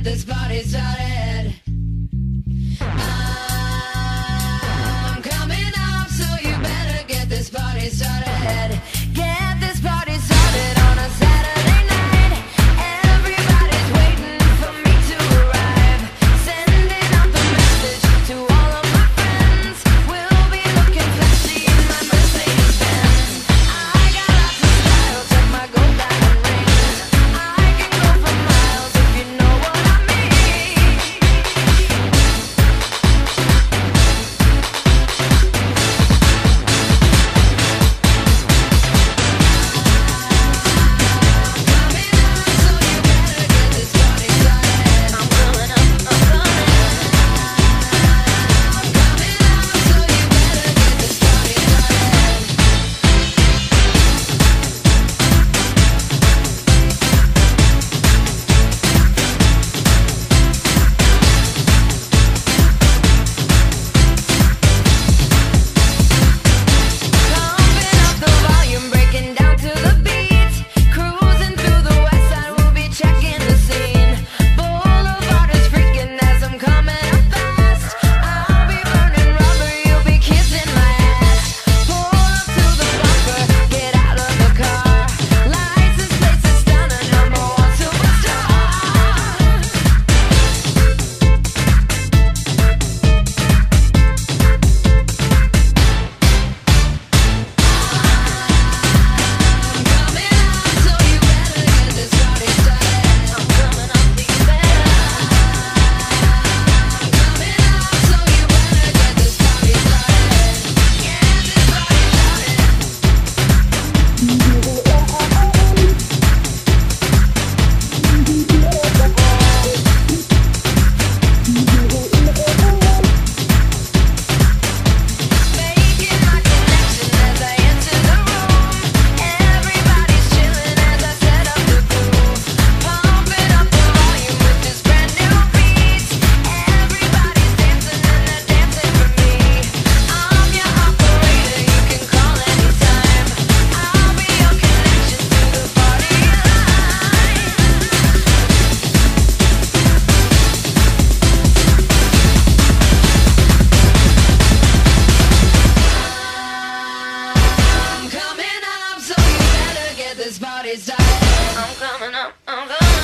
get this party started. I'm coming up, so you better get this party started. Get this party started on a Saturday night. Everybody's waiting for me to arrive. Sending out the message to all of my friends. We'll be looking flashy in my Mercedes Benz. I got lots of style, check my gold diamond rings. I can go for miles if you know what I mean. This party started. I'm coming up, I'm coming up.